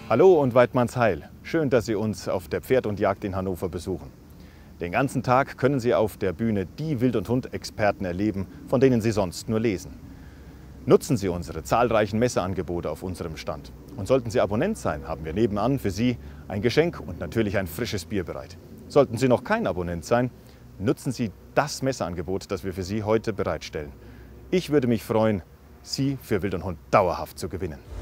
Hallo und Weidmanns Heil. Schön, dass Sie uns auf der Pferd und Jagd in Hannover besuchen. Den ganzen Tag können Sie auf der Bühne die Wild- und Hund-Experten erleben, von denen Sie sonst nur lesen. Nutzen Sie unsere zahlreichen Messeangebote auf unserem Stand. Und sollten Sie Abonnent sein, haben wir nebenan für Sie ein Geschenk und natürlich ein frisches Bier bereit. Sollten Sie noch kein Abonnent sein, nutzen Sie das Messeangebot, das wir für Sie heute bereitstellen. Ich würde mich freuen, Sie für Wild und Hund dauerhaft zu gewinnen.